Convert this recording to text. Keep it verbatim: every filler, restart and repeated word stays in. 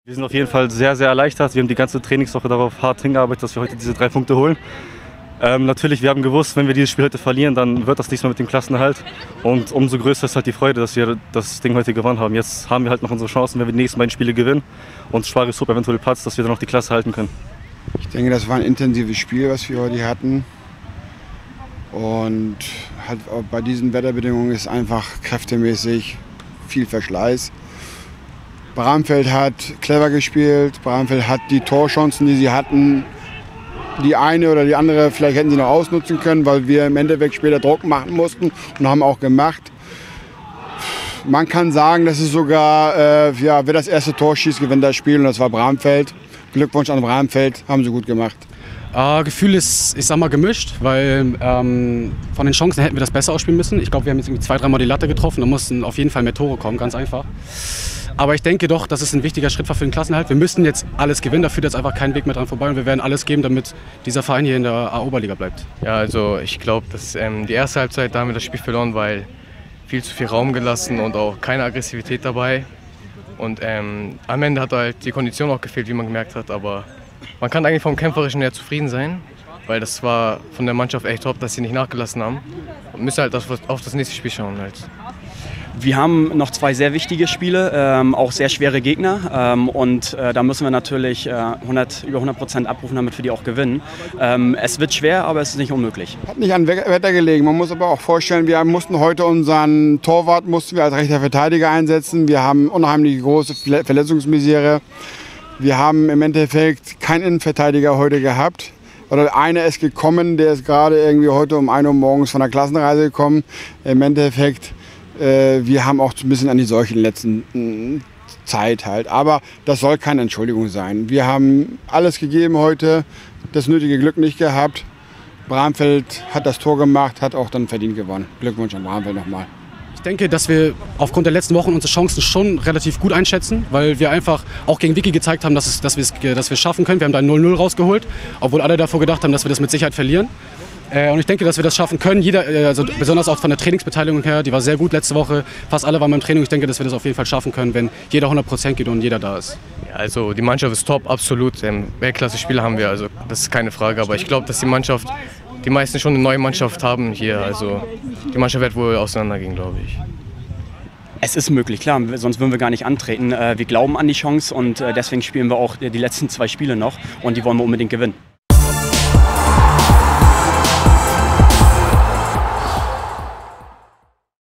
Wir sind auf jeden Fall sehr, sehr erleichtert. Wir haben die ganze Trainingswoche darauf hart hingearbeitet, dass wir heute diese drei Punkte holen. Ähm, natürlich, wir haben gewusst, wenn wir dieses Spiel heute verlieren, dann wird das diesmal mit dem Klassenerhalt. Und umso größer ist halt die Freude, dass wir das Ding heute gewonnen haben. Jetzt haben wir halt noch unsere Chancen, wenn wir die nächsten beiden Spiele gewinnen und Schwaris Hope eventuell Platz, dass wir dann noch die Klasse halten können. Ich denke, das war ein intensives Spiel, was wir heute hatten. Und halt bei diesen Wetterbedingungen ist einfach kräftemäßig viel Verschleiß. Bramfeld hat clever gespielt, Bramfeld hat die Torchancen, die sie hatten, die eine oder die andere, vielleicht hätten sie noch ausnutzen können, weil wir im Endeffekt später Druck machen mussten und haben auch gemacht. Man kann sagen, dass es sogar, äh, ja, wer das erste Tor schießt, gewinnt das Spiel und das war Bramfeld. Glückwunsch an Bramfeld, haben sie gut gemacht. Äh, Gefühl ist, ich sag mal, gemischt, weil ähm, von den Chancen hätten wir das besser ausspielen müssen. Ich glaube, wir haben jetzt irgendwie zwei, dreimal die Latte getroffen, da mussten auf jeden Fall mehr Tore kommen, ganz einfach. Aber ich denke doch, dass es ein wichtiger Schritt war für den Klassenerhalt. Wir müssen jetzt alles gewinnen, da führt jetzt einfach kein Weg mehr dran vorbei und wir werden alles geben, damit dieser Verein hier in der A-Oberliga bleibt. Ja, also ich glaube, dass ähm, die erste Halbzeit, da haben wir das Spiel verloren, weil viel zu viel Raum gelassen und auch keine Aggressivität dabei. Und ähm, am Ende hat halt die Kondition auch gefehlt, wie man gemerkt hat, aber man kann eigentlich vom Kämpferischen her zufrieden sein, weil das war von der Mannschaft echt top, dass sie nicht nachgelassen haben und müssen halt auf, auf das nächste Spiel schauen halt. Wir haben noch zwei sehr wichtige Spiele, ähm, auch sehr schwere Gegner ähm, und äh, da müssen wir natürlich äh, hundert, über hundert Prozent abrufen, damit wir die auch gewinnen. Ähm, es wird schwer, aber es ist nicht unmöglich. Hat nicht an Wetter gelegen. Man muss aber auch vorstellen, wir mussten heute unseren Torwart mussten wir als rechter Verteidiger einsetzen. Wir haben unheimlich große Verletzungsmisere. Wir haben im Endeffekt keinen Innenverteidiger heute gehabt. Oder einer ist gekommen, der ist gerade irgendwie heute um ein Uhr morgens von der Klassenreise gekommen. Im Endeffekt wir haben auch ein bisschen an die Seuche in der letzten Zeit halt. Aber das soll keine Entschuldigung sein. Wir haben alles gegeben heute, das nötige Glück nicht gehabt. Bramfeld hat das Tor gemacht, hat auch dann verdient gewonnen. Glückwunsch an Bramfeld nochmal. Ich denke, dass wir aufgrund der letzten Wochen unsere Chancen schon relativ gut einschätzen, weil wir einfach auch gegen Vicky gezeigt haben, dass, es, dass wir es dass wir schaffen können. Wir haben da ein null null rausgeholt, obwohl alle davor gedacht haben, dass wir das mit Sicherheit verlieren. Und ich denke, dass wir das schaffen können. Jeder, also besonders auch von der Trainingsbeteiligung her, die war sehr gut letzte Woche. Fast alle waren beim Training. Ich denke, dass wir das auf jeden Fall schaffen können, wenn jeder hundert Prozent geht und jeder da ist. Ja, also die Mannschaft ist top, absolut. Weltklasse-Spieler haben wir, also das ist keine Frage. Aber ich glaube, dass die Mannschaft, die meisten schon eine neue Mannschaft haben hier. Also die Mannschaft wird wohl auseinandergehen, glaube ich. Es ist möglich, klar, sonst würden wir gar nicht antreten. Wir glauben an die Chance und deswegen spielen wir auch die letzten zwei Spiele noch und die wollen wir unbedingt gewinnen.